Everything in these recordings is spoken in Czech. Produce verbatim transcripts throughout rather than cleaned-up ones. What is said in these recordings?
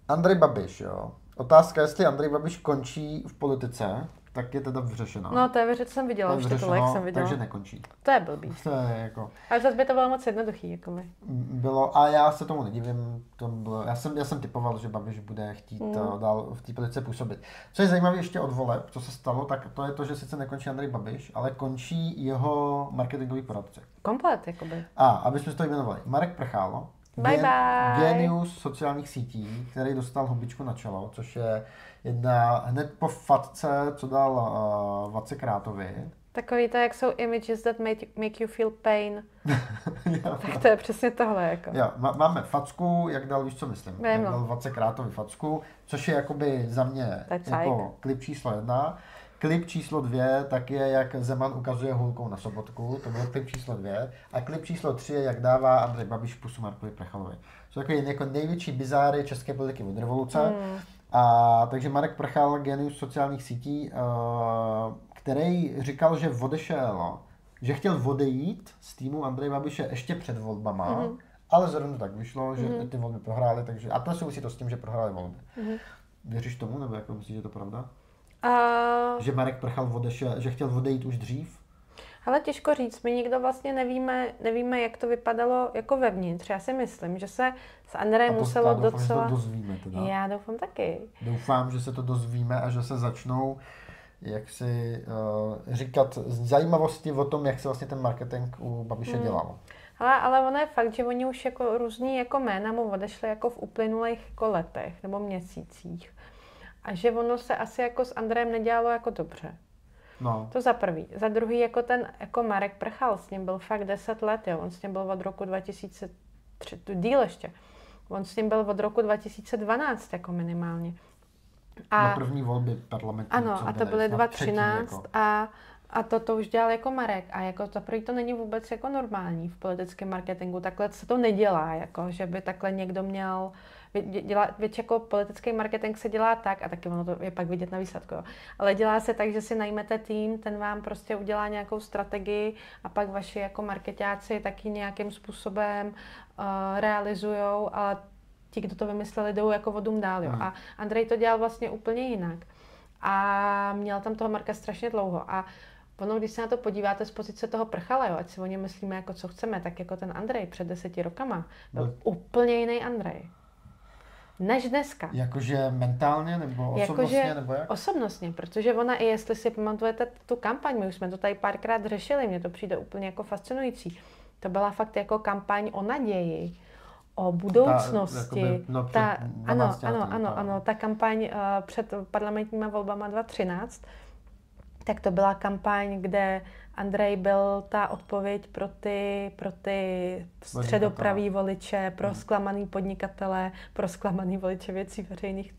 Andrej Babiš, jo. Otázka, jestli Andrej Babiš končí v politice, tak je teda vyřešená. No to je vyřešené, jsem viděla, už titulek jsem viděla. Takže nekončí. To je blbý. To je jako... Ale zase by to bylo moc jednoduchý, jako my. Bylo, a já se tomu nedivím, to bylo, já, jsem, já jsem typoval, že Babiš bude chtít mm. dál v té politice působit. Co je zajímavé ještě od voleb, co se stalo, tak to je to, že sice nekončí Andrej Babiš, ale končí jeho marketingový poradce. Komplet, jakoby. A, aby jsme si to jmenovali, Marek Prchálo, bye gen, bye. genius sociálních sítí, který dostal hubičku na čelo, což je jedna hned po fatce, co dal uh, Vace Krátovi. Takový to, jak jsou images that make, make you feel pain. Tak to je přesně tohle. Jako. Jo, máme facku, jak dal, víš co myslím, Vím, jak no. dal Vace Krátovi facku, což je jakoby za mě jako klip číslo jedna. Klip číslo dvě tak je, jak Zeman ukazuje hulkou na Sobotku, to byl klip číslo dvě. A klip číslo tři je, jak dává Andrej Babiš pusu Markovi Prchalovi. Jsou takový jako největší bizáry české politiky od revoluce. Mm. A takže Marek Prchal, genius sociálních sítí, uh, který říkal, že odešel, že chtěl odejít z týmu Andreje Babiše ještě před volbama, mm. ale zrovna tak vyšlo, že mm. ty volby prohrály, takže a to souvisí to s tím, že prohrály volby. Mm. Věříš tomu, nebo jako myslíš, že to pravda? Uh... Že Marek Prchal odešel, že chtěl odejít už dřív? Ale těžko říct, my nikdo vlastně nevíme, nevíme, jak to vypadalo jako vevnitř. Já si myslím, že se s Andrejem muselo doufám, docela... že to dozvíme teda. Já doufám taky. Doufám, že se to dozvíme a že se začnou jak si uh, říkat zajímavosti o tom, jak se vlastně ten marketing u Babiše hmm. dělal. Ale, ale ono je fakt, že oni už jako různý jako jména mu odešli jako v uplynulých jako letech nebo měsících. A že ono se asi jako s Andrejem nedělalo jako dobře. No. To za prvý. Za druhý, jako ten jako Marek Prchal, s ním byl fakt deset let, jo. On s ním byl od roku dva tisíce tři, díl ještě. On s ním byl od roku dva tisíce dvanáct jako minimálně. A na první volby parlamentní. Ano, a to byly dva tisíce třináct jako. a, a to, to už dělal jako Marek. A jako za prvý to není vůbec jako normální v politickém marketingu. Takhle se to nedělá, jako, že by takhle někdo měl... Dělá, většinou jako politický marketing se dělá tak, a taky ono to je pak vidět na výsledku, jo. Ale dělá se tak, že si najmete tým, ten vám prostě udělá nějakou strategii a pak vaši jako marketáci taky nějakým způsobem uh, realizujou, ale ti, kdo to vymysleli, jdou jako vodům dál. Jo. Hmm. A Andrej to dělal vlastně úplně jinak. A měl tam toho Marka strašně dlouho. A ono, když se na to podíváte z pozice toho Prchala, jo, ať si o něm myslíme jako co chceme, tak jako ten Andrej před deseti rokama byl hmm. úplně jiný Andrej. Než dneska. Jakože mentálně nebo osobnostně? Jakože nebo jak? Osobnostně, protože ona i jestli si pamatujete tu kampaň, my už jsme to tady párkrát řešili, mně to přijde úplně jako fascinující. To byla fakt jako kampaň o naději, o budoucnosti. Ta, jakoby, no, ta, ano, ano, ano, ta... ano, ta kampaň uh, před parlamentníma volbama dva tisíce třináct, tak to byla kampaň, kde Andrej byl ta odpověď pro ty, pro ty středopraví voliče, pro zklamaný podnikatele, pro zklamaný voliče věcí veřejných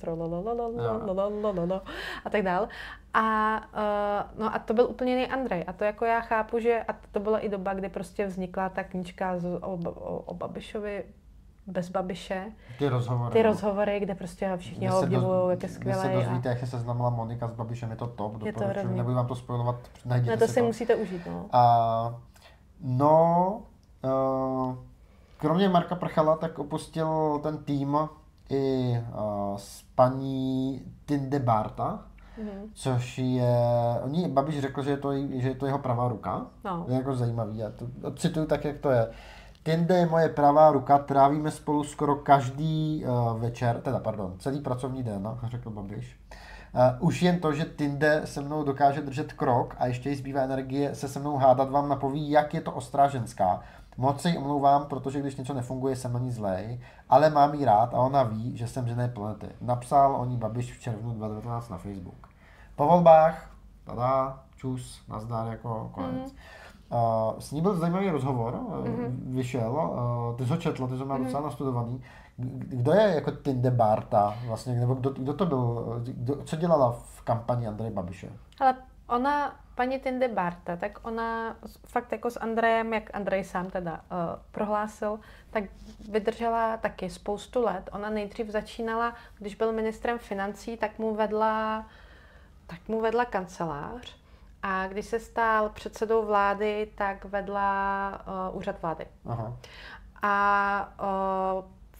a tak dál. A, uh, no a to byl úplně jiný Andrej. A to jako já chápu, že a to byla i doba, kdy prostě vznikla ta knížka z, o, o, o Babišovi, bez Babiše. Ty rozhovory. Ty rozhovory, kde prostě všichni ho obdivují, jak je skvělý. Když se dozvíte, a... jak se seznamila Monika s Babišem, je to top. Je to hrozně. Nebudu vám to spojovat, najděte no to si si to. musíte užít, no. A, no, uh, kromě Marka Prchala, tak opustil ten tým i uh, s paní Tinde Barta, mm-hmm. což je, oni, Babiš řekl, že je to, že je to jeho pravá ruka. No. Je jako zajímavý, já to cituju tak, jak to je. Tinde je moje pravá ruka, trávíme spolu skoro každý uh, večer, teda pardon, celý pracovní den, řekl Babiš. Uh, už jen to, že Tinde se mnou dokáže držet krok a ještě jí zbývá energie se se mnou hádat, vám napoví, jak je to ostrá ženská. Moc se jí omlouvám, protože když něco nefunguje, jsem na ní zlej, ale mám jí rád a ona ví, že jsem žené planety. Napsal o ní Babiš v červnu dva tisíce devatenáct na Facebook. Po volbách, tada, čus, nazdar, jako konec. Mm. Uh, s ní byl zajímavý rozhovor, mm-hmm. vyšel, uh, ty jsi ho četl, ty jsi ho měl mm-hmm. docela nastudovaný. Kdo je jako Tinde Barta vlastně, nebo kdo, kdo to byl, kdo, co dělala v kampani Andreje Babiše? Ale ona, paní Tinde Barta, tak ona fakt jako s Andrejem, jak Andrej sám teda uh, prohlásil, tak vydržela taky spoustu let. Ona nejdřív začínala, když byl ministrem financí, tak mu vedla, tak mu vedla kancelář. A když se stal předsedou vlády, tak vedla uh, úřad vlády. Aha. A uh, v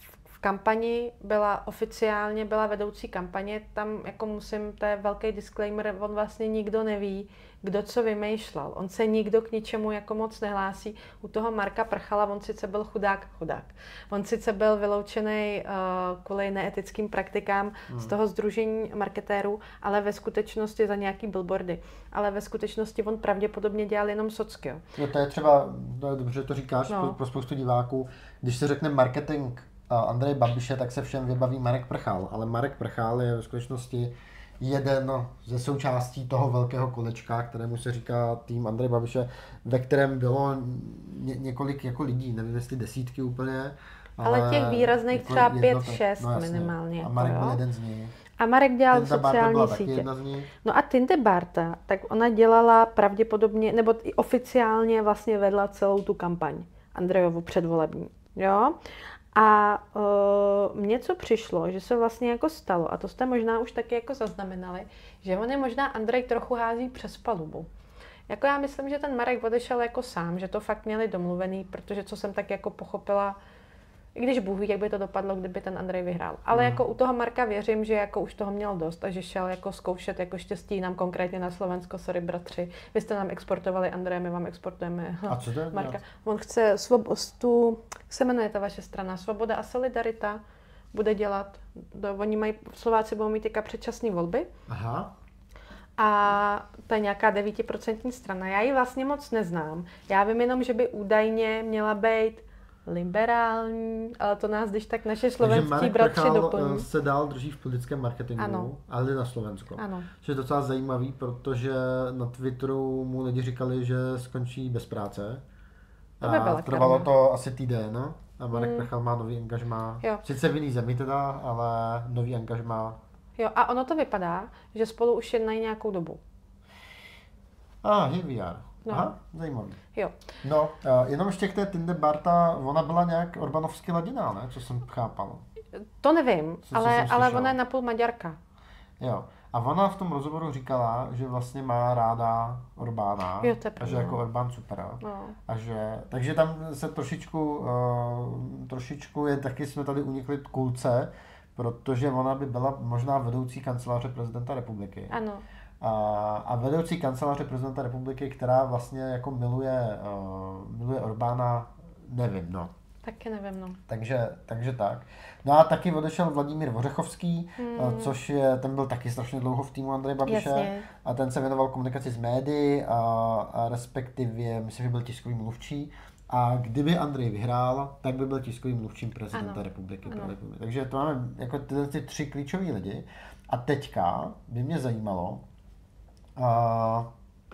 kampani byla oficiálně, byla vedoucí kampaně, tam jako musím, to je velký disclaimer, on vlastně nikdo neví, kdo co vymýšlel. On se nikdo k ničemu jako moc nehlásí. U toho Marka Prchala, on sice byl chudák, chudák. On sice byl vyloučený uh, kvůli neetickým praktikám hmm. z toho sdružení marketérů, ale ve skutečnosti za nějaký billboardy. Ale ve skutečnosti on pravděpodobně dělal jenom socky. No to je třeba, to je dobře, že to říkáš no. pro, pro spoustu diváků. Když se řekne marketing Andreje Babiše, tak se všem vybaví Marek Prchal, ale Marek Prchal je ve skutečnosti jeden ze součástí toho velkého kolečka, kterému se říká tým Andreje Babiše, ve kterém bylo ně, několik jako lidí, nevím jestli desítky úplně. Ale, ale těch výrazných třeba pět, šest no minimálně. A Marek jako, byl jeden z nich. A Marek dělal sociální sítě. No a Tindy Barta, tak ona dělala pravděpodobně, nebo i oficiálně vlastně vedla celou tu kampaň Andrejovu předvolební. Jo? A uh, mně co přišlo, že se vlastně jako stalo, a to jste možná už taky jako zaznamenali, že on je možná Andrej trochu hází přes palubu. Jako já myslím, že ten Marek odešel jako sám, že to fakt měli domluvený, protože co jsem tak jako pochopila, i když Bůh ví, jak by to dopadlo, kdyby ten Andrej vyhrál. Ale mm. jako u toho Marka věřím, že jako už toho měl dost a že šel jako zkoušet jako štěstí nám konkrétně na Slovensko, sorry bratři. Vy jste nám exportovali Andreje, my vám exportujeme a co to je Marka. On chce svob- tu, jak se jmenuje ta vaše strana, Svoboda a solidarita, bude dělat, do, oni mají, Slováci budou mít teďka předčasné volby. Aha. A to je nějaká devítiprocentní strana. Já ji vlastně moc neznám. Já vím jenom, že by údajně měla být liberální, ale to nás když tak naše slovenský bratři doplní. Se dál drží v politickém marketingu, ano. ale na Slovensko. Ano. Což je docela zajímavý, protože na Twitteru mu lidi říkali, že skončí bez práce. To by a trvalo to asi týden. A Marek hmm. Prchal má nový angažmá. Jo. Sice v jiný zemi teda, ale nový angažmá. Jo, a ono to vypadá, že spolu už jednají nějakou dobu. A, ah, here we are. No. Aha, zajímavý. Jo. No, uh, jenom ještě k té Tindy Barta, ona byla nějak orbanovsky laděná, ne? Co jsem chápal. To nevím, co, ale, co ale ona je napůl Maďarka. Jo. A ona v tom rozhovoru říkala, že vlastně má ráda Orbána. Jo, to je a že jako Orbán super. No. A že, takže tam se trošičku, uh, trošičku je, taky jsme tady unikli kulce, protože ona by byla možná vedoucí kanceláře prezidenta republiky. Ano. A, a vedoucí kanceláře prezidenta republiky, která vlastně jako miluje, uh, miluje Orbána, nevím, no. Taky nevím, no. Takže, takže tak. No a taky odešel Vladimír Vořechovský, hmm. což je, ten byl taky strašně dlouho v týmu Andreje Babiše. Jasně. A ten se věnoval komunikaci s médií a, a respektive, myslím, že byl tiskový mluvčí. A kdyby Andrej vyhrál, tak by byl tiskovým mluvčím prezidenta ano. republiky. Ano. republiky. Takže to máme jako ty, ty tři klíčoví lidi. A teďka by mě zajímalo, a,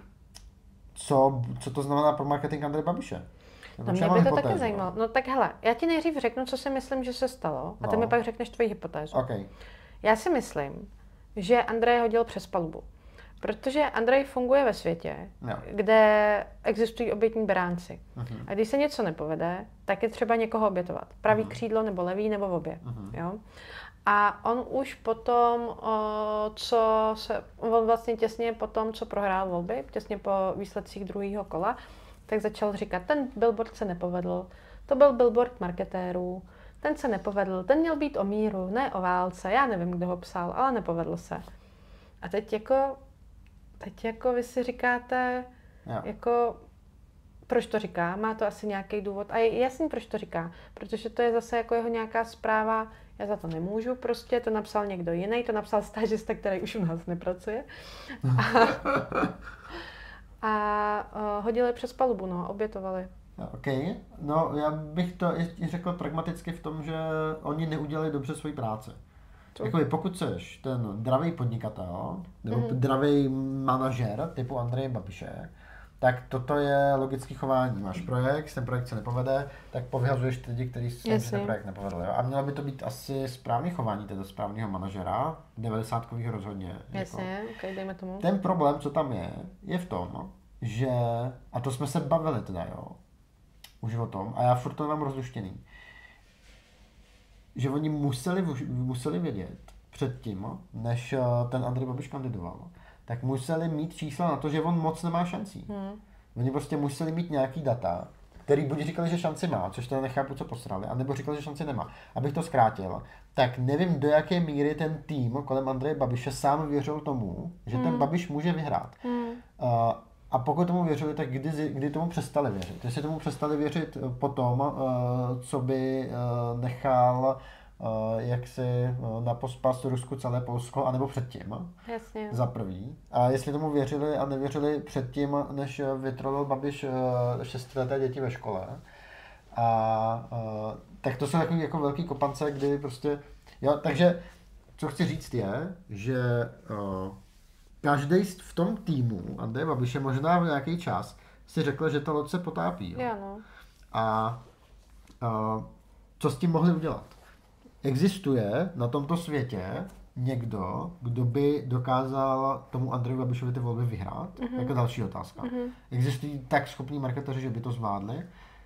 co, co to znamená pro marketing Andreje Babiše. No mě by to taky zajímalo. No tak hele, já ti nejdřív řeknu, co si myslím, že se stalo, a ty no. mi pak řekneš tvoji hypotézu. Okay. Já si myslím, že Andrej hodil přes palubu. Protože Andrej funguje ve světě, no. kde existují obětní beránci. Uh-huh. A když se něco nepovede, tak je třeba někoho obětovat. Pravý uh-huh. křídlo, nebo levý, nebo obě. Uh-huh. Jo? A on už potom, co se, on vlastně těsně po tom, co prohrál volby, těsně po výsledcích druhého kola, tak začal říkat, ten billboard se nepovedl, to byl billboard marketérů, ten se nepovedl, ten měl být o míru, ne o válce, já nevím, kdo ho psal, ale nepovedl se. A teď jako, teď jako vy si říkáte, jo. jako, proč to říká, má to asi nějaký důvod a je jasný, proč to říká, protože to je zase jako jeho nějaká zpráva, já za to nemůžu prostě, to napsal někdo jiný, to napsal stážista, který už u nás nepracuje. A, a uh, hodili přes palubu, no, obětovali. OK, no já bych to i řekl pragmaticky v tom, že oni neudělali dobře svoji práci. Jakoby pokud seš ten dravý podnikatel, nebo mm. dravý manažer typu Andreje Babiše, tak toto je logické chování. Máš projekt, ten projekt se nepovede, tak povyhazuješ ty lidi, kteří se ten projekt nepovedl. Jo? A mělo by to být asi správné chování teda správného manažera, devadesátkových rozhodně. Jasně, jako. Okay, dejme tomu. Ten problém, co tam je, je v tom, že, a to jsme se bavili teda, jo, už o tom, a já furt to mám rozluštěný, že oni museli, museli vědět předtím, než ten Andrej Babiš kandidoval, tak museli mít čísla na to, že on moc nemá šancí. Hmm. Oni prostě museli mít nějaký data, který buď říkali, že šanci má, což teda nechápu, co posrali, anebo říkali, že šanci nemá. Abych to zkrátil, tak nevím, do jaké míry ten tým kolem Andreje Babiše sám věřil tomu, že ten Hmm. Babiš může vyhrát. Hmm. Uh, a pokud tomu věřili, tak kdy, kdy tomu přestali věřit? Jestli tomu přestali věřit potom, uh, co by uh, nechal uh, jaksi uh, na pospas Rusku celé Polsko, anebo předtím. Jasně. Za prvý. A jestli tomu věřili a nevěřili předtím, než vytrolil Babiš uh, šestileté děti ve škole. A uh, tak to jsou takový jako velký kopance, kdy prostě, jo, takže co chci říct je, že uh, každý v tom týmu Andreje Babiše možná v nějaký čas si řekl, že ta loď se potápí. Jo. Jo, no. A uh, co s tím mohli udělat? Existuje na tomto světě někdo, kdo by dokázal tomu Andreji Babišovi ty volby vyhrát? Mm-hmm. Jako další otázka. Mm-hmm. Existují tak schopní marketeři, že by to zvládli?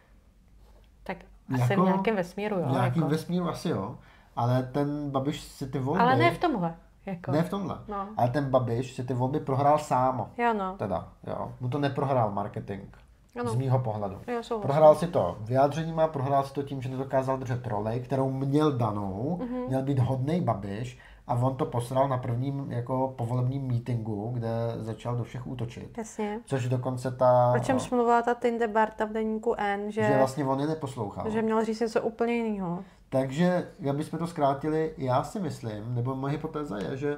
Tak asi jako v nějakém vesmíru, jo. V nějakém jako. vesmíru asi jo. Ale ten Babiš si ty volby... Ale ne v tomhle. Jako. Ne v tomhle. No. Ale ten Babiš si ty volby prohrál sám. Jo, no. Teda, jo. Mu to neprohrál marketing. Ano. Z mýho pohledu. Jo, prohrál si to vyjádřeníma, prohrál si to tím, že nedokázal držet roli, kterou měl danou, mm-hmm. měl být hodnej Babiš a on to posral na prvním jako povolebním meetingu, kde začal do všech útočit. Jasně. Což dokonce ta... O čem mluvila ta Tindebarta v deníku N, že... Že vlastně on je neposlouchal. Že měl říct něco úplně jiného. Takže, jak bychom to zkrátili, já si myslím, nebo moje hypotéza je, že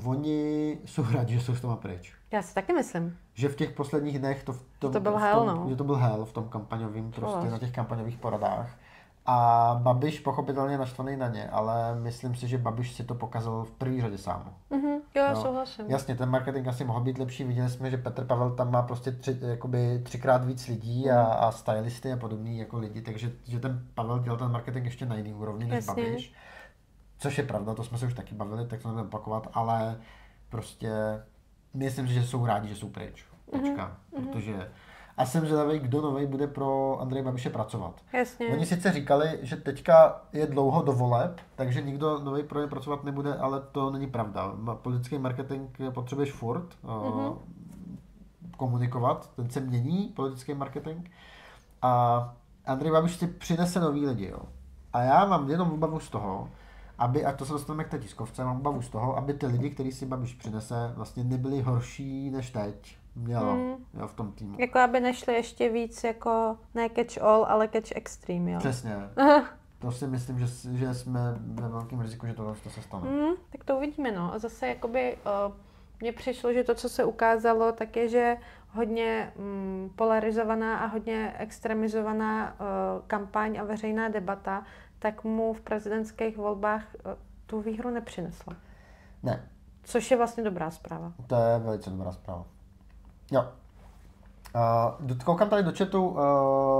oni jsou rádi, že jsou s tom pryč. Já si taky myslím. Že v těch posledních dnech to, v tom, to byl v tom, hell, no. že to byl hell v tom kampaňovém, prostě na těch kampaňových poradách. A Babiš pochopitelně naštvaný na ně, ale myslím si, že Babiš si to pokazal v první řadě sám. Mm-hmm, jo, jo, souhlasím. Jasně, ten marketing asi mohl být lepší. Viděli jsme, že Petr Pavel tam má prostě tři, jakoby třikrát víc lidí a, a stylisty a podobný jako lidi, takže že ten Pavel dělal ten marketing ještě na jiný úrovni než Jasně. Babiš. Což je pravda, to jsme se už taky bavili, tak to nebudeme opakovat, ale prostě myslím si, že jsou rádi, že jsou pryč. Tečka. Mm-hmm. Protože a jsem zvědavý, kdo novej bude pro Andreje Babiše pracovat. Jasně. Oni sice říkali, že teďka je dlouho do voleb, takže nikdo novej pro ně pracovat nebude, ale to není pravda. Politický marketing potřebuješ furt mm-hmm. uh, komunikovat, ten se mění, politický marketing. A Andrej Babiš si přinese nový lidi. Jo. A já mám jenom obavu z toho, aby, a to se dostaneme k té tiskovce, mám obavu z toho, aby ty lidi, který si Babiš přinese, vlastně nebyli horší než teď mělo mm. jo, v tom týmu. Jako aby nešli ještě víc jako ne catch all, ale catch extreme, jo. Přesně. To si myslím, že, že jsme ve velkém riziku, že tohle to se stane. Mm, tak to uvidíme, no. A zase jakoby uh, mně přišlo, že to, co se ukázalo, tak je, že hodně mm, polarizovaná a hodně extremizovaná uh, kampaň a veřejná debata, tak mu v prezidentských volbách uh, tu výhru nepřinesla. Ne. Což je vlastně dobrá zpráva. To je velice dobrá zpráva. Jo. Uh, koukám tady do chatu, uh,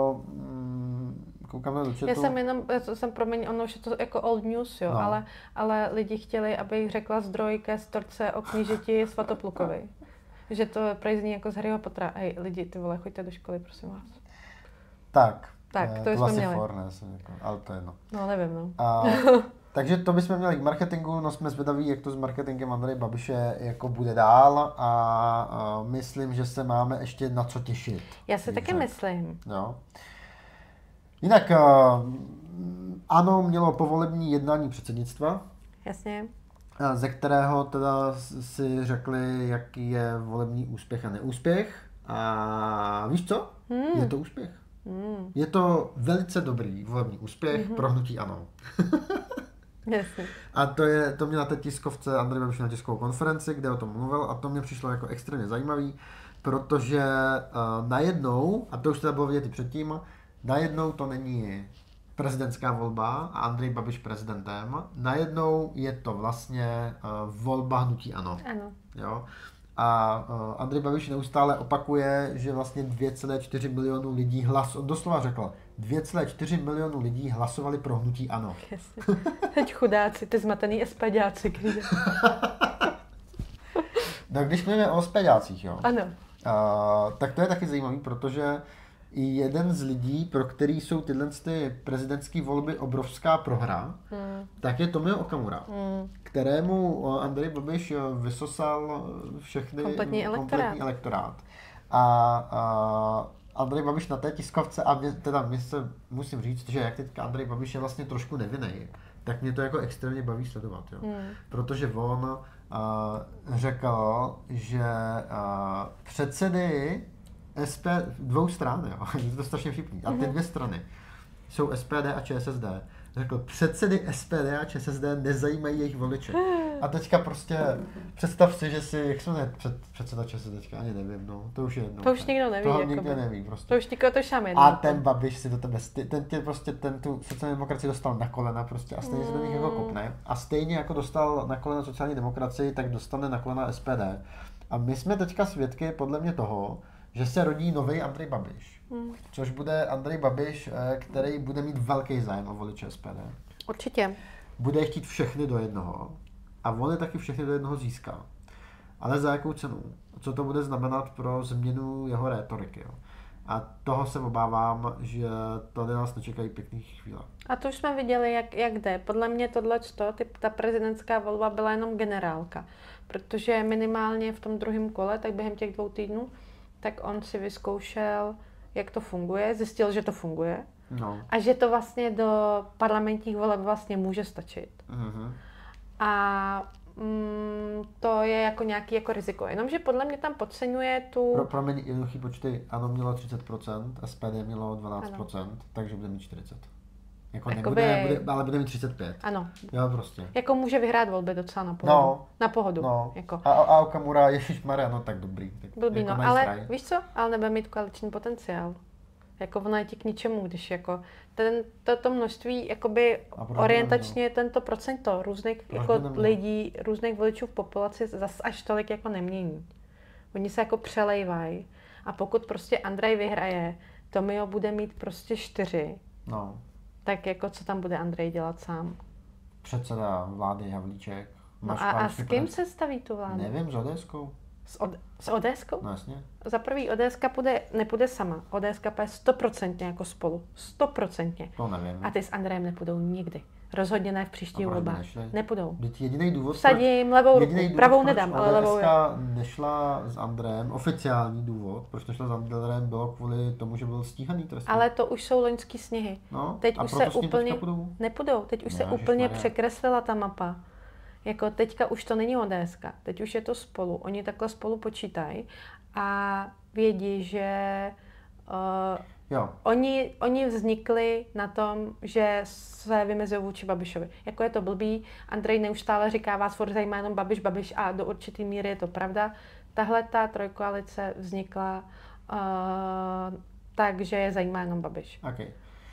koukám tady do chatu. Já jsem jenom, já jsem promiň, ono už je to jako old news, jo, no. ale, ale lidi chtěli, abych řekla zdroj ke storce o knížeti Svatoplukovi. Že to prejzní jako z Harryho Pottera. Hej, lidi, ty vole, choďte do školy, prosím vás. Tak. Tak, to, to jsme měli. For, ne, jako, ale to je jedno. No, nevím, no. A, takže to bychom měli k marketingu, no jsme zvědaví, jak to s marketingem Andreje Babiše jako bude dál a, a myslím, že se máme ještě na co těšit. Já si taky řek. myslím. Jo. Jinak, ano, mělo povolební jednání předsednictva. Jasně. Ze kterého teda si řekli, jaký je volební úspěch a neúspěch. A víš co? Hmm. Je to úspěch. Hmm. Je to velice dobrý volební úspěch mm-hmm. pro hnutí ANO. Jasně. A to, je, to mě na té tiskovce Andrej Babiš na tiskovou konferenci, kde o tom mluvil a to mě přišlo jako extrémně zajímavý, protože uh, najednou, a to už teda bylo vidět i předtím, najednou to není prezidentská volba a Andrej Babiš prezidentem, najednou je to vlastně uh, volba hnutí ANO. Ano. Jo? A uh, Andrej Babiš neustále opakuje, že vlastně dvě celé čtyři milionu lidí hlas, on doslova řekl, dvě celé čtyři milionu lidí hlasovali pro hnutí ANO. Jasně. Teď chudáci, ty zmatený espeďáci, když... No když mluvíme o espeďácích, jo. Ano. Uh, tak to je taky zajímavý, protože i jeden z lidí, pro který jsou tyhle ty prezidentské volby obrovská prohra, hmm. tak je Tomio Okamura, hmm. kterému Andrej Babiš vysosal všechny kompletní elektorát. Kompletní elektorát. A, a, Andrej Babiš na té tiskovce, a mě, teda mě se musím říct, že jak teďka Andrej Babiš je vlastně trošku nevinnej, tak mě to jako extrémně baví sledovat, jo. Hmm. Protože on uh, řekl, že uh, předsedy S P dvou stran, jo, je to strašně vtipný, a ty dvě strany jsou S P D a ČSSD. Řekl, předsedy S P D a ČSSD nezajímají jejich voliče. A teďka prostě představ si, že si, jak se jmenuje před, předseda ČSSD, ani nevím, no, to už je jedno. To už nikdo neví. To nikdo neví prostě. To už nikdo to šám jedno. A ten Babiš si do tebe, ten tě prostě, ten tu sociální demokracii dostal na kolena prostě a stejně mm. se do nich jako kopne. A stejně jako dostal na kolena sociální demokracii, tak dostane na kolena S P D. A my jsme teďka svědky podle mě toho, že se rodí nový Andrej Babiš. Hmm. Což bude Andrej Babiš, který bude mít velký zájem o voliče S P D. Určitě. Bude chtít všechny do jednoho. A on je taky všechny do jednoho získá. Ale za jakou cenu? Co to bude znamenat pro změnu jeho rétoriky? Jo? A toho se obávám, že tady nás nečekají pěkný chvíle. A to už jsme viděli, jak, jak jde. Podle mě tohleto, ta prezidentská volba byla jenom generálka. Protože minimálně v tom druhém kole, tak během těch dvou týdnů, tak on si vyzkoušel, jak to funguje, zjistil, že to funguje no. A že to vlastně do parlamentních voleb vlastně může stačit. Mm-hmm. A mm, to je jako nějaký jako riziko. Jenomže podle mě tam podceňuje tu... Pro, pro mě jednoduchý počty, ANO mělo třicet procent, S P D mělo dvanáct procent, ano. Takže bude mít čtyřicet procent. Jako Jakoby... nebude, bude, ale bude mít třicet pět. Ano. Jo, prostě. Jako může vyhrát volby docela na pohodu. No. Na pohodu. No. Jako. A, a Okamura, ježišmarja, no tak dobrý. Tak Blbý, jako no, ale straj. Víš co? Ale nebude mít koaliční potenciál. Jako ono je ti k ničemu, když jako ten, toto množství, jakoby orientačně tento procento různých jako lidí, různých voličů v populaci zas až tolik jako nemění. Oni se jako přelejvají. A pokud prostě Andrej vyhraje, Tomio bude mít prostě čtyři. No. Tak jako co tam bude Andrej dělat sám? Předseda vlády Havlíček. No a, a s kým se staví tu vládu? Nevím, s ODSkou. S, od, s ODSkou? No jasně. Za prvý ODSka půjde, nepůjde sama. ODSka půjde stoprocentně jako spolu. Stoprocentně. To nevím. A ty s Andrejem nepůjdou nikdy. Rozhodně ne v příští volbách. Nepůjdou. Vždyť jediný důvod, Vsadím levou ruku. Pravou nedám, ale levou je. Nešla s Andrejem, oficiální důvod, proč nešla s Andrejem, bylo kvůli tomu, že byl stíhaný trestně. Ale to už jsou loňský sněhy. No, teď už se úplně nepůjdou. Teď už ne, se úplně překreslila ta mapa. Jako teďka už to není ODSka, teď už je to spolu. Oni takhle spolu počítají a vědí, že uh, jo. Oni, oni vznikli na tom, že se vymezují vůči Babišovi. Jako je to blbý, Andrej neustále říká, vás furt zajímá jenom Babiš, Babiš a do určitý míry je to pravda. Tahle ta trojkoalice vznikla uh, tak, že je zajímá jenom Babiš. Okay.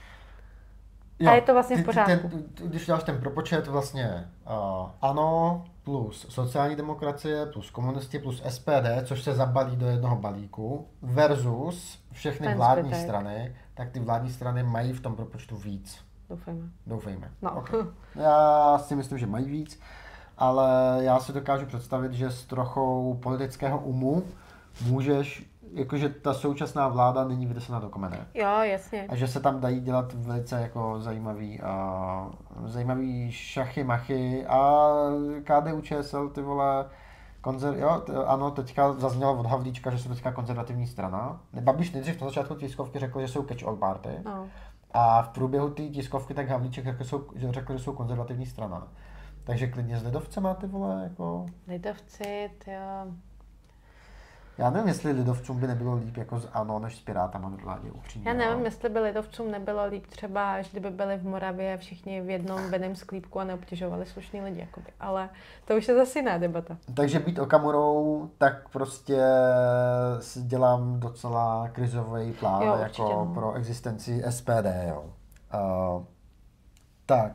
Jo, a je to vlastně v pořádku. Ten, když dáš ten propočet vlastně uh, ANO plus sociální demokracie plus komunisti plus S P D, což se zabalí do jednoho balíku, versus všechny ten vládní zbytek. strany, tak ty vládní strany mají v tom propočtu víc. Doufejme. Doufejme. No. Okay. Já si myslím, že mají víc, ale já si dokážu představit, že s trochou politického umu můžeš, jakože ta současná vláda není vydesená do kamene. Jo, jasně. A že se tam dají dělat velice jako zajímavý, uh, zajímavý šachy, machy a K D U Č S L, ty vole, konzer, jo, t- ano, teďka zaznělo od Havlíčka, že jsou teďka konzervativní strana. Babiš nejdřív na začátku tiskovky řekl, že jsou catch-all party. No. A v průběhu té tiskovky tak Havlíček řekl, jsou, že řekl, že jsou konzervativní strana. Takže klidně s lidovcema, ty vole, jako... Lidovci, jo. Já nevím, jestli lidovcům by nebylo líp jako z ANO, než s Pirátama ve vládě, upřímně. Já nevím, jestli by lidovcům nebylo líp třeba, až kdyby byli v Moravě všichni v jednom vedném sklípku a neobtěžovali slušný lidi, jakoby. Ale to už je zase jiná debata. Takže být Okamurou, tak prostě si dělám docela krizový plán jo, jako no. pro existenci S P D, jo. Uh, tak.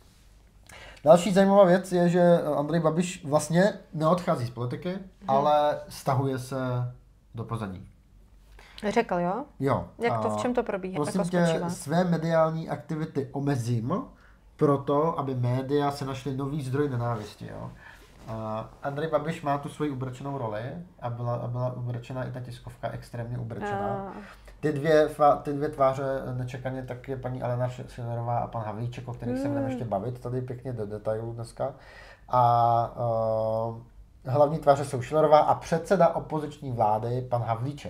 Další zajímavá věc je, že Andrej Babiš vlastně neodchází z politiky, hmm. ale stahuje se do pozadí. Řekl, jo? Jo. Jak to, v čem to probíhá? Prosím jako tě, své mediální aktivity omezím proto, aby média se našly nový zdroj nenávisti, jo. Uh, Andrej Babiš má tu svoji ubrčenou roli a byla, a byla ubrčená i ta tiskovka extrémně ubrčená. Uh. Ty dvě, ty dvě tváře nečekaně, tak je paní Alena Schillerová a pan Havlíček, o kterých mm. se budeme ještě bavit tady pěkně do detailů dneska. A uh, hlavní tváře jsou Schillerová a předseda opoziční vlády, pan Havlíček.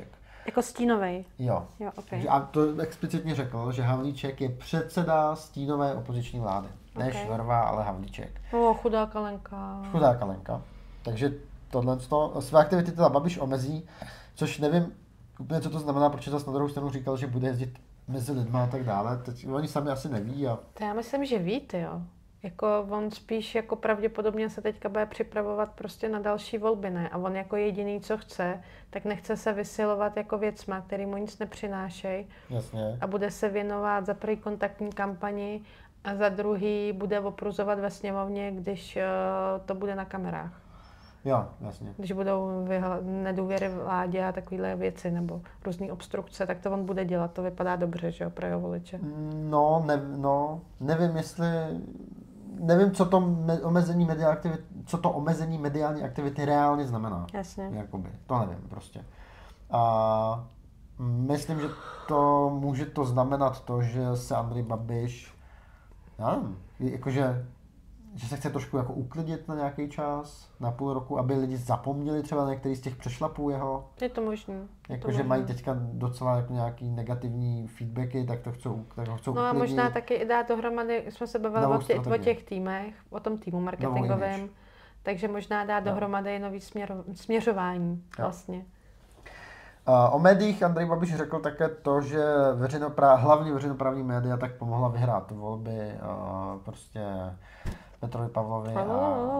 Jako stínovej? Jo. jo okay. A to explicitně řekl, že Havlíček je předseda stínové opoziční vlády. Ne okay. Šlerová, ale Havlíček. O, chudá Kalenka. Chudá Kalenka. Takže tohle, své aktivity teda Babiš omezí, což nevím úplně, co to znamená, protože zase na druhou stranu říkal, že bude jezdit mezi lidma a tak dále. Teď oni sami asi neví. A... To já myslím, že ví, jo. Jako on spíš jako pravděpodobně se teďka bude připravovat prostě na další volby, ne? A on jako jediný, co chce, tak nechce se vysilovat jako věcma, který mu nic nepřinášejí. Jasně. A bude se věnovat za první kontaktní kampani a za druhý bude opruzovat ve sněmovně, když uh, to bude na kamerách. Jo, jasně. Když budou vyhla- nedůvěry vládě a takovéhle věci nebo různé obstrukce, tak to on bude dělat. To vypadá dobře, že jo, pro jeho voliče. No, ne, no, nevím, jestli... Nevím, co to me- omezení mediální aktivity, co to omezení mediální aktivity reálně znamená. Jasně. Jakoby, to nevím prostě. A myslím, že to může to znamenat to, že se Andrej Babiš, já nevím, jakože, že se chce trošku jako uklidit na nějaký čas, na půl roku, aby lidi zapomněli třeba některý z těch přešlapů jeho. Je to možné. Jakože mají teďka docela jako nějaký negativní feedbacky, tak to chcou, tak ho chcou No a uklidnit. možná taky dát dohromady, jsme se bavili o, tě, o těch týmech, o tom týmu marketingovém, takže možná dát dohromady nový směro, směřování vlastně. Uh, o médiích Andrej Babiš řekl také to, že veřejnoprá, hlavně veřejnoprávní média tak pomohla vyhrát volby uh, prostě Petrovi Pavlovi a...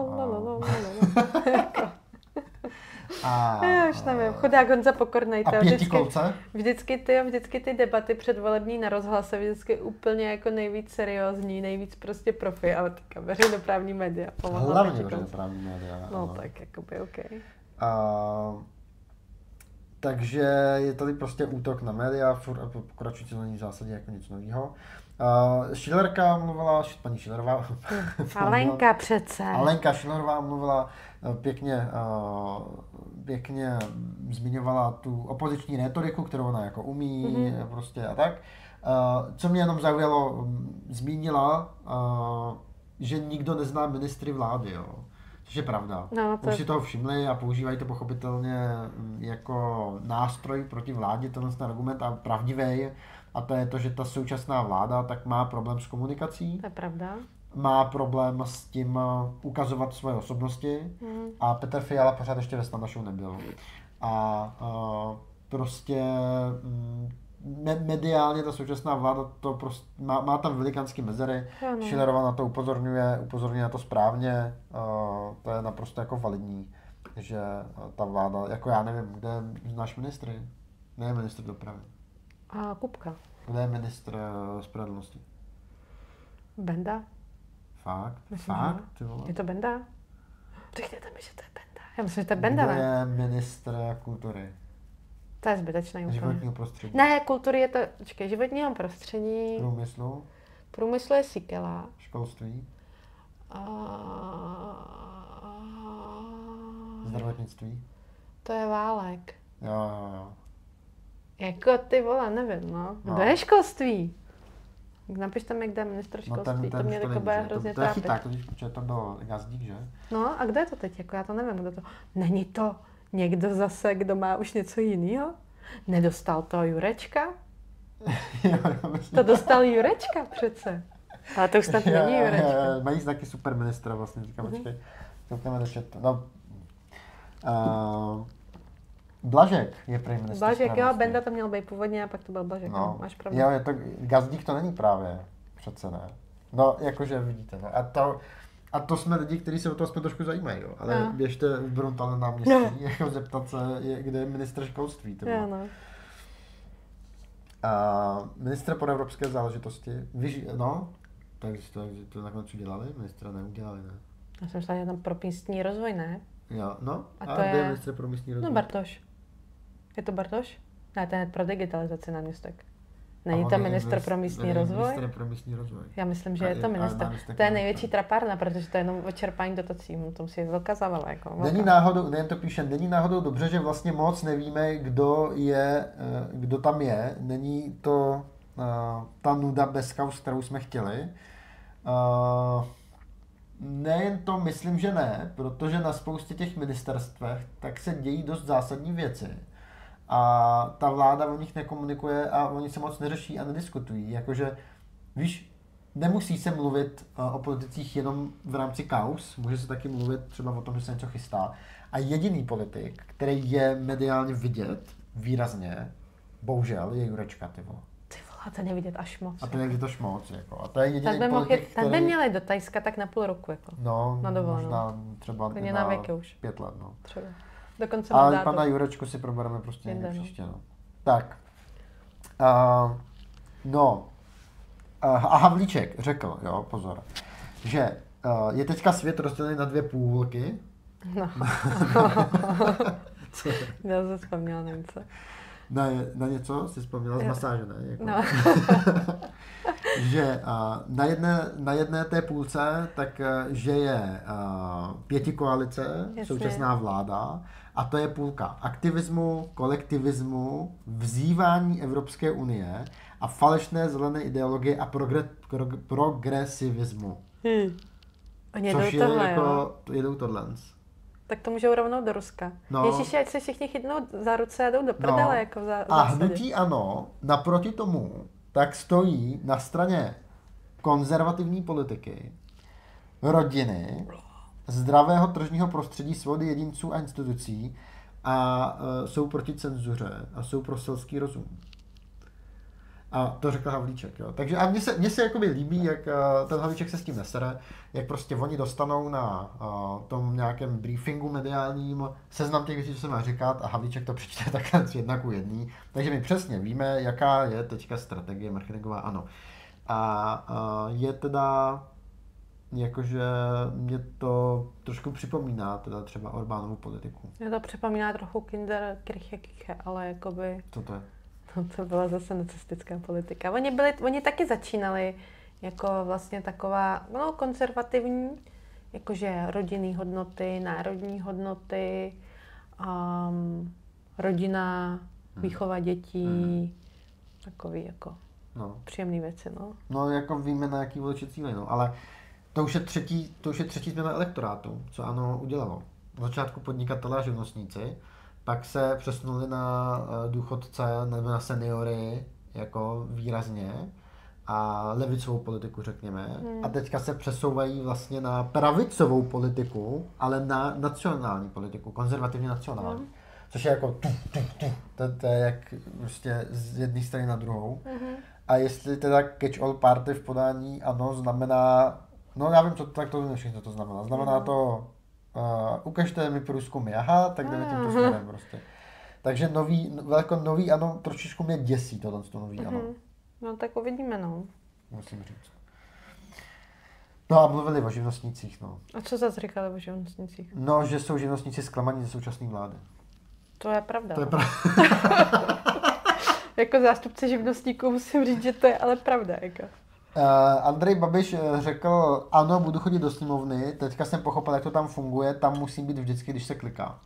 a já už nevím, chudák Honza Pokornej. A pětikolce? Vždycky ty, vždycky ty debaty předvolební na rozhlase vždycky úplně jako nejvíc seriózní, nejvíc prostě profi, ale teďka veřejnoprávní média pomohla. Hlavně veřejnoprávní média. No ano. Tak jakoby OK. Uh, takže je tady prostě útok na média, pokračující na ní v zásadě jako něco nového. Uh, Schillerka mluvila, paní Schillerová. Alenka přece. Alenka Schillerová mluvila pěkně, uh, pěkně zmiňovala tu opoziční rétoriku, kterou ona jako umí, mm-hmm. prostě a tak. Uh, co mě jenom zaujalo, zmínila, uh, že nikdo nezná ministry vlády, jo. Což je pravda. No, to... Už si toho všimli a používají to pochopitelně jako nástroj proti vládě, tenhle ten argument a pravdivý. A to je to, že ta současná vláda tak má problém s komunikací. To je pravda. Má problém s tím ukazovat svoje osobnosti. Mm. A Petr Fiala pořád ještě ve Stand Up Show nebyl. A uh, prostě me- mediálně ta současná vláda to prostě má, má tam velikánský mezery. Ano. Schillerová na to upozorňuje, upozorňuje na to správně. Uh, to je naprosto jako validní, že ta vláda, jako já nevím, kde je náš ministr? Ne je ministr dopravy. A Kupka. Kde je ministr spravedlnosti? Benda. Fakt? Myslím, Fakt? Ty vole? Je to Benda? Řekněte mi, že to je Benda. Já myslím, že to je Benda, Kde ne? je ministr kultury? To je zbytečný úplně. Životního prostředí. Ne, kultury je to, počkej, životního prostředí. Průmyslu. Průmyslu je Síkela. Školství. A... Zdravotnictví. To je Válek. Jo, jo, jo. Jako ty vole, nevím, no. Kdo je školství? Napište mi, kde je ministr školství, no ten, ten to mě jako bude hrozně to, to je trápit. chyták, to víš, protože to byl Gazdík, že? No a kdo je to teď? Jako já to nevím, kdo to... Není to někdo zase, kdo má už něco jiného? Nedostal to Jurečka? jo, jo, myslím. To dostal Jurečka přece. Ale to už snad není Jurečka. Jo, mají taky super ministra vlastně, říkám, počkej. Mm-hmm. Koukneme do chatu. No, uh, Blažek je prý ministr Blažek, jo, Benda to měl být původně a pak to byl Blažek, no, no máš pravdu. Jo, je to, Gazdík to není právě, přece ne. No, jakože vidíte, no. A to, a to jsme lidi, kteří se o to aspoň trošku zajímají, jo. Ale no. Běžte v Bruntalé náměstí, no. jako zeptat se, je, kde je ministr školství, to jo, no. A ministr pro evropské záležitosti, víš, no, takže to, to nakonec udělali, ministra neudělali, ne? Já jsem myslela, že tam pro místní rozvoj, ne? Jo, no, a, a to kde je ministr pro místní rozvoj? No Bartoš. Je to Bartoš? Ne, to je pro digitalizaci náměstek. Není to ministr pro místní rozvoj? Ministr pro místní rozvoj. Já myslím, že a je to ministr. To je největší trapárna, protože to je jenom o čerpání dotací. To musí je velká zavala. Jako velká. Není náhodou, nejen to píše, není náhodou dobře, že vlastně moc nevíme, kdo je, kdo tam je. Není to uh, ta nuda bez kauz, kterou jsme chtěli. Uh, nejen to, myslím, že ne, protože na spoustě těch ministerstvech tak se dějí dost zásadní věci. a ta vláda o nich nekomunikuje a oni se moc neřeší a nediskutují. Jakože, víš, nemusí se mluvit o politicích jenom v rámci kauz, může se taky mluvit třeba o tom, že se něco chystá. A jediný politik, který je mediálně vidět výrazně, bohužel, je Jurečka, ty vole. Ty vole, ten je vidět až moc. A ten je vidět až moc, jako. A to je jediný ten by politik, mohl, který... Ten by měl jít do Tajska tak na půl roku, jako. No, na dovolenou. možná třeba Klidně na, na věky už. pět let, no. Třeba. Dokonce Ale mandátu. pana Jurečku si probereme prostě Jinde, někdy no. příště, no. Tak. Uh, no. Uh, a Havlíček řekl, jo, pozor, že uh, je teďka svět rozdělený na dvě půlky. No. Co? Já se vzpomněla na něco. Na, na něco jsi vzpomněla z masáže, ne? Jako. No. Že uh, na, jedné, na jedné té půlce, tak uh, že je uh, pětikoalice, Jasně. současná vláda, a to je půlka aktivismu, kolektivismu, vzývání Evropské unie a falešné zelené ideologie a progre, pro, progresivismu. Hmm. Oni jedou Což je tohle, jako, jo? jedou tohle. Tak to můžou rovnou do Ruska. No. Ježíši, ať se všichni chytnou za ruce a jdou do prdele, No. jako v zá, A zásadě. hnutí ANO naproti tomu tak stojí na straně konzervativní politiky, rodiny, zdravého tržního prostředí, svobody jedinců a institucí a uh, jsou proti cenzuře a jsou pro selský rozum. A to řekl Havlíček, jo. Takže a mně se, mně se jakoby líbí, jak uh, ten Havlíček se s tím nesere, jak prostě oni dostanou na uh, tom nějakém briefingu mediálním seznam těch věcí, co se má říkat a Havlíček to přečte takhle jedna ku jedný. Takže my přesně víme, jaká je teďka strategie marketingová, ano. A uh, je teda, jakože mě to trošku připomíná teda třeba Orbánovu politiku. Mě to připomíná trochu Kinder Kirche Kiche, ale jakoby... Co to je? No, to byla zase nacistická politika. Oni, byli, oni taky začínali jako vlastně taková no, konzervativní, jakože rodinný hodnoty, národní hodnoty, um, rodina, výchova dětí, hmm. takový jako no. příjemný věci, no. No, jako víme, na jaký voliče cílí, no, ale to už je třetí, to už je třetí změna elektorátu, co ANO udělalo. V začátku podnikatelé a živnostníci, pak se přesunuli na důchodce nebo na seniory jako výrazně a levicovou politiku, řekněme. Hmm. A teďka se přesouvají vlastně na pravicovou politiku, ale na nacionální politiku, konzervativně nacionální. Hmm. Což je jako tu, tu, tu. To, to je jak prostě z jedné strany na druhou. Hmm. A jestli teda catch all party v podání ANO znamená, no já vím, co, tak to vím všichni, co to znamená. Znamená hmm. to Uh, ukažte mi průzkumy, aha, tak jdeme tímto směrem prostě. Takže nový, jako nový ANO trošičku mě děsí tohle nový ANO. Mm-hmm. No tak uvidíme, no. Musím říct. No a mluvili o živnostnících, no. A co zase říkali o živnostnících? No, že jsou živnostníci zklamaní ze současné vlády. To je pravda. To je pravda. Jako zástupce živnostníků musím říct, že to je ale pravda, jako. Uh, Andrej Babiš řekl, ano, budu chodit do sněmovny, teďka jsem pochopil, jak to tam funguje, tam musím být vždycky, když se kliká.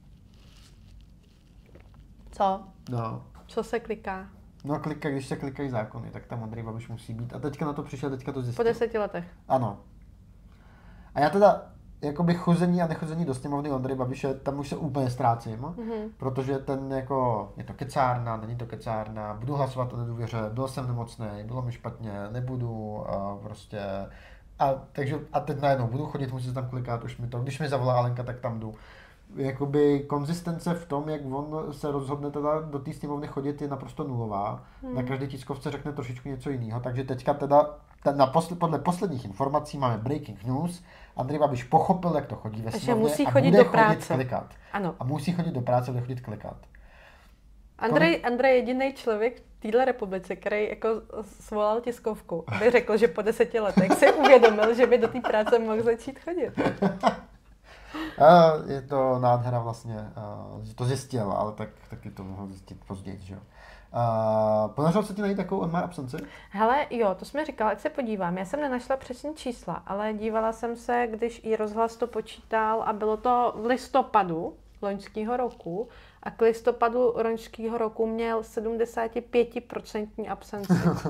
Co? No. Co se kliká? No, klika, když se klikají zákony, tak tam Andrej Babiš musí být. A teďka na to přišel, teďka to zjistil. Po deseti letech. Ano. A já teda, jakoby chození a nechození do sněmovny Andrej Babiše, tam už se úplně ztrácím, mm-hmm. protože ten jako, je to kecárna, není to kecárna, budu hlasovat o nedůvěře, byl jsem nemocný, bylo mi špatně, nebudu, a prostě, a, takže, a teď najednou budu chodit, musím se tam klikat, už mi to, když mi zavolá Alenka, tak tam jdu. Jakoby konzistence v tom, jak on se rozhodne teda do té sněmovny chodit, je naprosto nulová. Hmm. Na každé tiskovce řekne trošičku něco jiného, takže teďka teda na posl- podle posledních informací máme breaking news. Andrej Babiš pochopil, jak to chodí ve sněmovně musí a chodit bude do práce. chodit klikat. Ano. A musí chodit do práce, bude chodit klikat. Andrej, Andrej je jediný člověk v téhle republice, který jako svolal tiskovku, aby řekl, že po deseti letech si uvědomil, že by do té práce mohl začít chodit. A je to nádhera vlastně, že to zjistil, ale tak taky to mohl zjistit později, že jo. Uh, podařilo se ti najít takovou on má absenci? Hele, jo, to jsme říkala, ať se podívám. Já jsem nenašla přesně čísla, ale dívala jsem se, když i rozhlas to počítal a bylo to v listopadu loňského roku a k listopadu loňského roku měl sedmdesát pět procent absenci.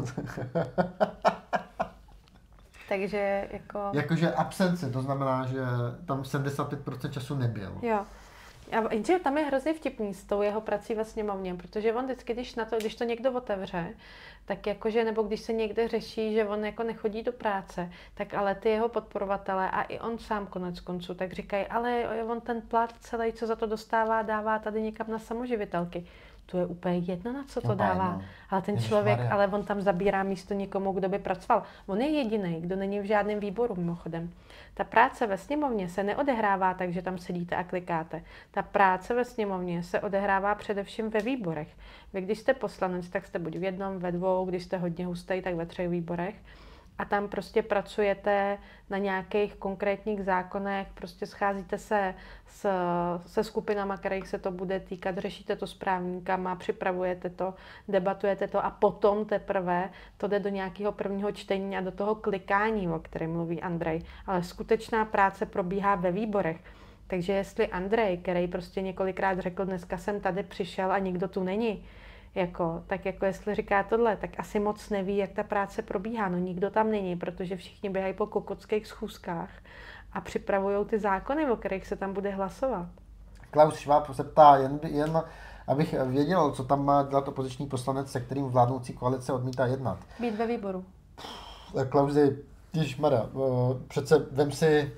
Takže jako... Jakože absence, to znamená, že tam sedmdesát pět procent času nebyl. Jo. A jenže tam je hrozně vtipný s tou jeho prací ve sněmovně, protože on vždycky, když, na to, když to někdo otevře, tak jakože, nebo když se někde řeší, že on jako nechodí do práce, tak ale ty jeho podporovatelé a i on sám konec konců, tak říkají, ale on ten plat celý, co za to dostává, dává tady někam na samoživitelky. To je úplně jedno, na co to dává. No. Ale ten člověk, ale on tam zabírá místo někomu, kdo by pracoval. On je jediný, kdo není v žádném výboru mimochodem. Ta práce ve sněmovně se neodehrává tak, že tam sedíte a klikáte. Ta práce ve sněmovně se odehrává především ve výborech. Vy, když jste poslanec, tak jste buď v jednom, ve dvou, když jste hodně hustý, tak ve třech výborech. A tam prostě pracujete na nějakých konkrétních zákonech, prostě scházíte se s, se skupinama, kterých se to bude týkat, řešíte to s právníkama, připravujete to, debatujete to a potom teprve to jde do nějakého prvního čtení a do toho klikání, o kterém mluví Andrej. Ale skutečná práce probíhá ve výborech. Takže jestli Andrej, který prostě několikrát řekl, dneska jsem tady přišel a nikdo tu není, Jako, tak jako jestli říká tohle, tak asi moc neví, jak ta práce probíhá. No nikdo tam není, protože všichni běhají po kokotských schůzkách a připravují ty zákony, o kterých se tam bude hlasovat. Klaus Schwab se ptá, jen, jen abych věděl, co tam má dělat opoziční poslanec, se kterým vládnoucí koalice odmítá jednat. Být ve výboru. Klausi, ježišmarja, přece vem si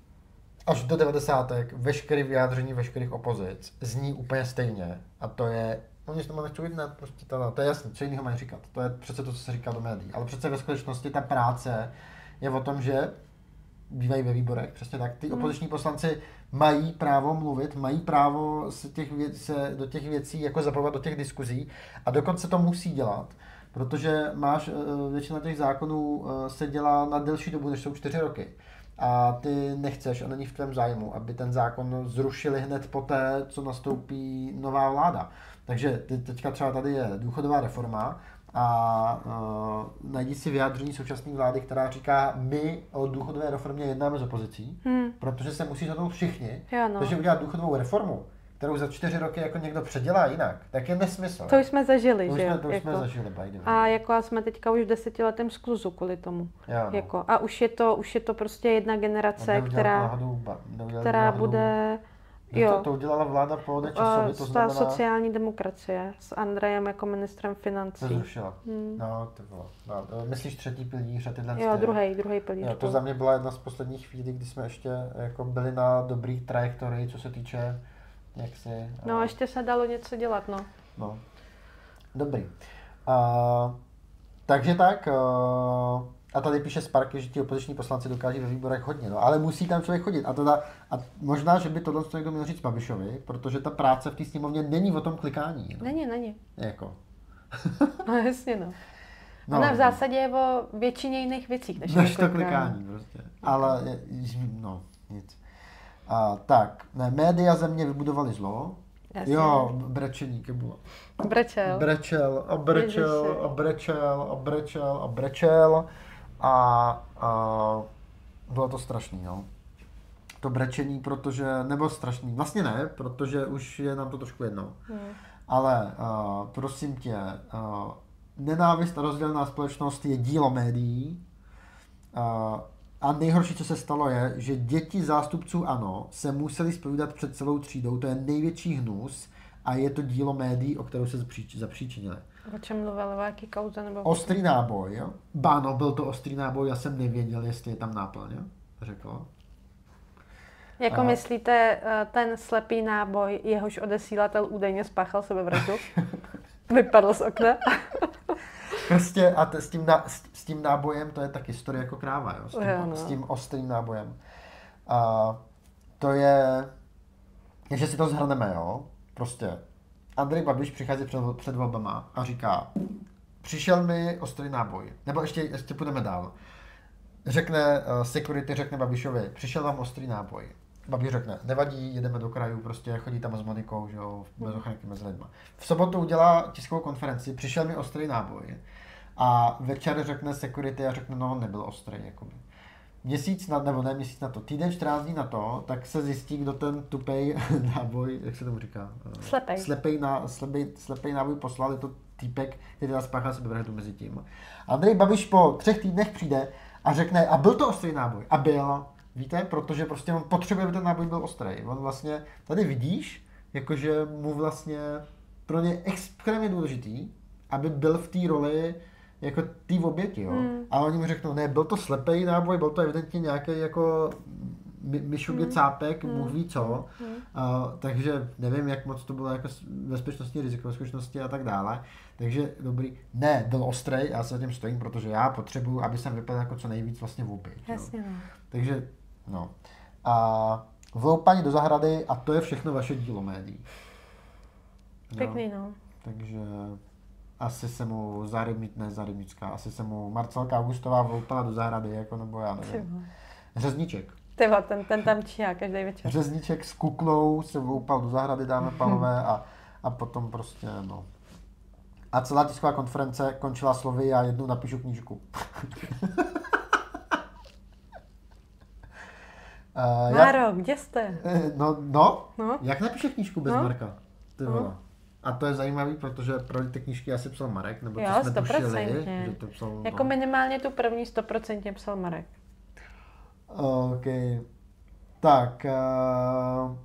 až do devadesátek veškerý vyjádření veškerých opozic zní úplně stejně a to je No nic tomu nechci jednat, prostě to, to je jasné, co jiného mají říkat. To je přece to, co se říká do médií. Ale přece ve skutečnosti ta práce je o tom, že bývají ve výborech, přesně tak. Ty opoziční poslanci mají právo mluvit, mají právo se, těch věc, se do těch věcí jako zapojovat do těch diskuzí a dokonce to musí dělat, protože máš většina těch zákonů se dělá na delší dobu, než jsou čtyři roky. A ty nechceš a není v tvém zájmu, aby ten zákon zrušili hned poté, co nastoupí nová vláda. Takže teďka třeba tady je důchodová reforma a uh, najdi si vyjádření současné vlády, která říká, my o důchodové reformě jednáme s opozicí, hmm. protože se musí zhodnout všichni, no. Takže udělat důchodovou reformu, kterou za čtyři roky jako někdo předělá jinak, tak je nesmysl. To už jsme zažili, to že jo? To už jako, jsme zažili, by a jako jsme teďka už v desetiletém skluzu kvůli tomu. Jo, no. jako, a už je, to, už je to prostě jedna generace, která, náhodou, která náhodou, bude... Jo, to, to udělala vláda po Nečasovi, to znamená... Ta sociální demokracie s Andrejem jako ministrem financí. To zrušila. Hmm. No, to bylo. No, myslíš třetí pilíř a tyhle... Jo, druhý, druhý pilíř. Jo, to za mě byla jedna z posledních chvílí, kdy jsme ještě jako byli na dobrý trajektorii, co se týče jaksi... No, a ještě se dalo něco dělat, no. No, dobrý. Uh, takže tak... Uh, A tady píše Sparky, že ti opoziční poslanci dokáží ve výborech hodně, no, ale musí tam člověk chodit. A, teda, a možná, že by tohle někdo měl říct Babišovi, protože ta práce v té sněmovně není o tom klikání. No. Není, není. Jako. No jasně, no. No, Ona v zásadě je o většině jiných věcí, než, než to klikání. prostě. Ale, no, nic. A, tak, ne, média země vybudovali zlo. Jasně. Jo, brečení, bylo. Brečel. Brečel a brečel a brečel a brečel a brečel. A, a bylo to strašný, no. To brečení, protože, nebo strašný, vlastně ne, protože už je nám to trošku jedno. Hmm. Ale uh, prosím tě, uh, nenávist a rozdělená společnost je dílo médií. Uh, a nejhorší, co se stalo, je, že děti zástupců ANO se museli zpovídat před celou třídou. To je největší hnus a je to dílo médií, o kterou se zapříčinili. O čem mluvil, o jaký kauze nebo... Ostrý náboj, jo? Báno, byl to ostrý náboj, já jsem nevěděl, jestli je tam náplň, jo? Řekl. Jako a... myslíte, ten slepý náboj, jehož odesílatel údajně spáchal sebevraždu? Vypadl z okna? Prostě a t- s, tím na, s, s tím nábojem, to je tak historie jako kráva, jo? S tím, jo, no. s tím ostrým nábojem. A to je, že si to zhrneme, jo? Prostě Andrej Babiš přichází před, před volbama a říká, přišel mi ostrý náboj. Nebo ještě, ještě půjdeme dál. Řekne uh, security, řekne Babišovi, přišel vám ostrý náboj. Babiš řekne, nevadí, jedeme do krajů, prostě chodí tam s Monikou, že jo, bez ochranky mezi lidma. V sobotu udělá tiskovou konferenci, přišel mi ostrý náboj. A večer řekne security a řekne, no, nebyl ostrý, jakoby. Měsíc na, nebo ne měsíc na to, týden čtrnáct dní na to, tak se zjistí, kdo ten tupej náboj, jak se tomu říká? Slepej. Slepej, ná, slepej, slepej náboj poslal, je to týpek, který nás spáchal sebevraždu mezi tím. Andrej Babiš po třech týdnech přijde a řekne, a byl to ostrý náboj? A byl. Víte, protože prostě on potřebuje, aby ten náboj byl ostrý. On vlastně, tady vidíš, jakože mu vlastně pro ně extrémně důležitý, aby byl v té roli jako té oběti, jo. Hmm. A oni mu řeknou, ne, byl to slepej náboj, byl to evidentně nějaký jako myšubě hmm. cápek, hmm. Bůh ví co. Hmm. Uh, takže nevím, jak moc to bylo jako bezpečnostní riziko, bezpečnosti a tak dále. Takže dobrý, ne, byl ostrej, já se za tím stojím, protože já potřebuju, aby jsem vypadal jako co nejvíc vlastně v oběť. Jasně, no. Takže, no. A vloupání do zahrady a to je všechno vaše dílo médií. Pěkný, no. Takže asi se mu Zarybnic, ne Zarybnická, asi se mu Marcelka Augustová vloupala do zahrady, jako nebo já nevím. Řezníček. Tyva, ten, ten tam číhá každý večer. Řezníček s kuklou se vloupal do zahrady, dáme pánové, a, a potom prostě, no. A celá tisková konference končila slovy, já jednou napíšu knížku. uh, Máro, jak, kde jste? No, no, no? Jak napíše knížku bez no? Marka? Ty no? A to je zajímavý, protože pro ty knížky asi psal Marek, nebo jo, co jsme tušili, že to psal... Jako no. minimálně tu první sto procent psal Marek. OK. Tak. Uh...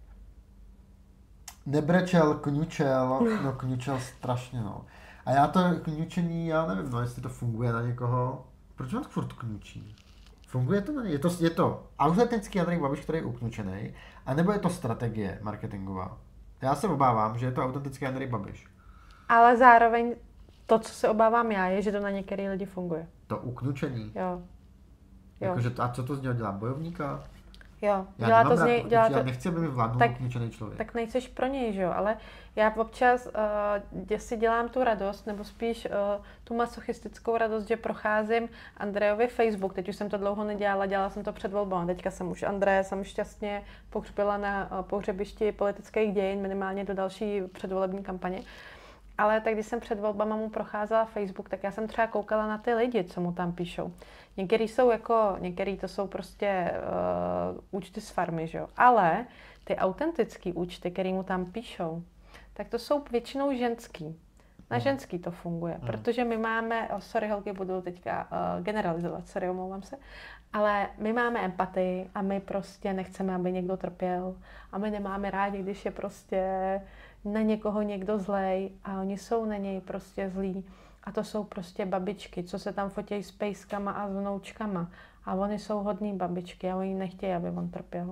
Nebrečel, kňučel, no kňučel strašně, no. A já to kňučení, já nevím, no, jestli to funguje na někoho. Proč on furt kňučí? Funguje to na ně? Je to, je to autentický Andrej Babiš, který je ukňučený, anebo je to strategie marketingová? Já se obávám, že je to autentický Andrej Babiš. Ale zároveň to, co se obávám já, je, že to na některé lidi funguje. To ukňučení? Jo. jo. Jakože, a co to z něho dělá? Bojovníka? Jo, dělá to z něj, dělá já to... nechci, aby mi vládnul tak, ukňučený člověk. Tak nejseš pro něj, že jo, ale já občas uh, si dělám tu radost, nebo spíš uh, tu masochistickou radost, že procházím Andrejovi Facebook, teď už jsem to dlouho nedělala, dělala jsem to před volbou, teďka jsem už Andreje, jsem šťastně pohřbila na uh, pohřebišti politických dějin, minimálně do další předvolební kampaně. Ale tak když jsem před volbama mu procházela Facebook, tak já jsem třeba koukala na ty lidi, co mu tam píšou. Některý jsou jako, některý to jsou prostě uh, účty z farmy, že jo. Ale ty autentický účty, který mu tam píšou, tak to jsou většinou ženský. Na ženský to funguje, mm. protože my máme, oh, sorry holky, budu teďka uh, generalizovat, sorry, omlouvám se, ale my máme empatii a my prostě nechceme, aby někdo trpěl a my nemáme rádi, když je prostě na někoho někdo zlej a oni jsou na něj prostě zlí. A to jsou prostě babičky, co se tam fotějí s pejskama a s vnoučkama. A oni jsou hodný babičky a oni nechtějí, aby on trpěl.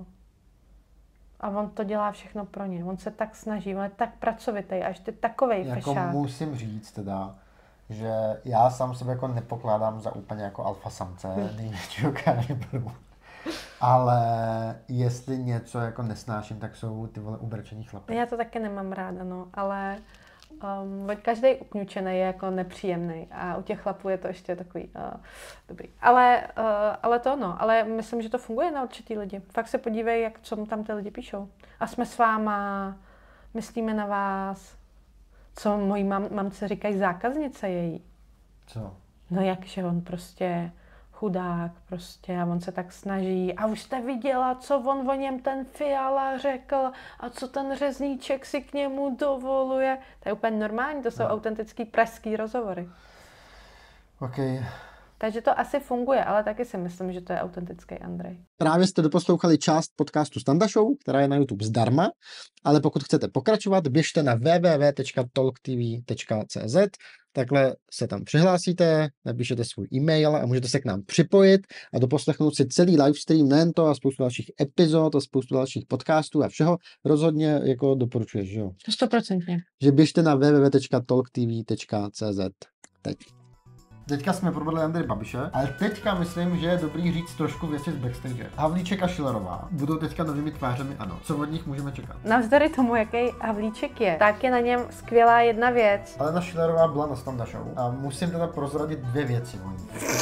A on to dělá všechno pro ně. On se tak snaží, on je tak pracovitý a ještě takovej jako fešák. Musím říct teda, že já sám sebe jako nepokládám za úplně jako alfa samce hmm. největšího kalibru. Ale jestli něco jako nesnáším, tak jsou ty vole ubrečení chlapy. Já to taky nemám ráda, no, ale um, každý ukňučený je jako nepříjemný a u těch chlapů je to ještě takový uh, dobrý. Ale, uh, ale to no, ale myslím, že to funguje na určitý lidi. Fakt se podívej, jak co tam ty lidi píšou. A jsme s váma, myslíme na vás. Co mojí mam, mamce říkají zákaznice její. Co? No jak, že on prostě chudák prostě a on se tak snaží. A už jste viděla, co on o něm ten Fiala řekl a co ten Řezníček si k němu dovoluje. To je úplně normální, to jsou no. autentický pražský rozhovory. OK. Takže to asi funguje, ale taky si myslím, že to je autentický Andrej. Právě jste doposlouchali část podcastu Standa Show, která je na YouTube zdarma, ale pokud chcete pokračovat, běžte na w w w tečka talk t v tečka c z, takhle se tam přihlásíte, napíšete svůj e-mail a můžete se k nám připojit a doposlechnout si celý livestream, nejen to a spoustu dalších epizod a spoustu dalších podcastů a všeho. Rozhodně jako doporučuješ, že jo? Stoprocentně. Že běžte na w w w tečka talk t v tečka c z teď. Teďka jsme probrali Andreje Babiše, ale teďka myslím, že je dobrý říct trošku věci z backstage. Havlíček a Schillerová budou teďka novými tvářemi, ano. Co od nich můžeme čekat? Navzdory tomu, jaký Havlíček je, tak je na něm skvělá jedna věc. Alena Schillerová byla na Standa Show a musím teda prozradit dvě věci o ní.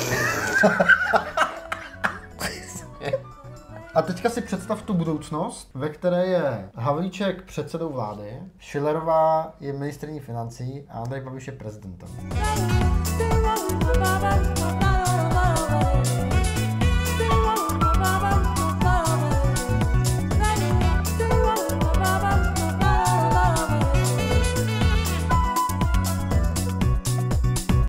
A teďka si představ tu budoucnost, ve které je Havlíček předsedou vlády, Schillerová je ministryní financí a Andrej Babiš je prezidentem.